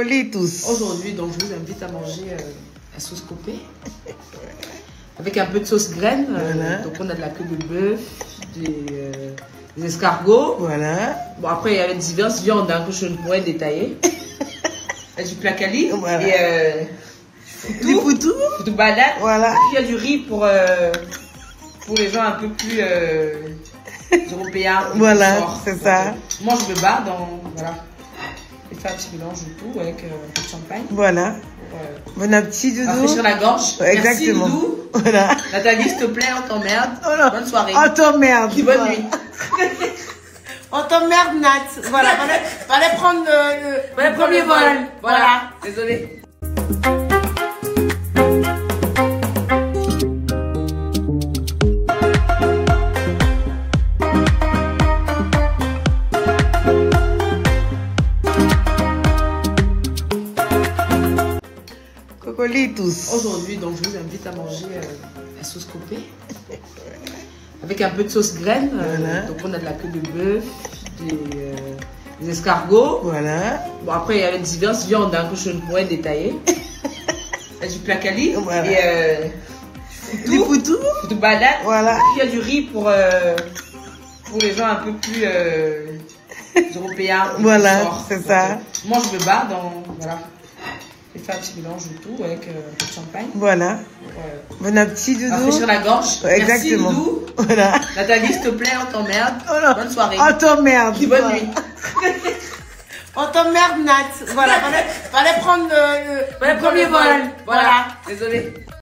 Cocolitos. Aujourd'hui, donc, je vous invite à manger la sauce copée avec un peu de sauce graine. Voilà. Donc, on a de la queue de bœuf, des escargots. Voilà. Bon, après, il y avait diverses viandes hein, que je ne pourrais détailler. Il y a du placali. Voilà. Et Du poutou. poutou balade. Voilà. Il y a du riz pour les gens un peu plus européens. Voilà, c'est ça. Moi, je me bats dans. Voilà. Et faire un petit mélange de tout avec un peu de champagne. Voilà. Bon appétit, Doudou. Rafraîchir la gorge. Exactement. Merci, Doudou. Voilà. Nathalie, s'il te plaît, on t'emmerde. Oh non. Bonne soirée. On t'emmerde. Bonne nuit. On t'emmerde, Nat. Voilà. Fallait prendre le premier vol. Voilà. Désolée. Cocolitos. Aujourd'hui, donc, je vous invite à manger la sauce copée avec un peu de sauce graine. Voilà. Donc, on a de la queue de bœuf, des escargots. Voilà. Bon, après, il y avait diverses viandes hein, que je ne pourrais détailler. Il y a du placali. Voilà. Et Du poutou. poutou balade. Voilà. Il y a du riz pour les gens un peu plus européens. Voilà, c'est ça. Moi, je me bats dans. Voilà. Et faire un petit mélange de tout avec un peu de champagne. Voilà. Bon appétit, Doudou. Rafraîchir la gorge. Exactement. Merci, Doudou. Voilà. Nathalie, s'il te plaît, on t'emmerde. Oh non. Bonne soirée. On t'emmerde. Bonne nuit. On t'emmerde, Nat. Voilà. Fallait prendre le premier vol. Voilà. Désolée.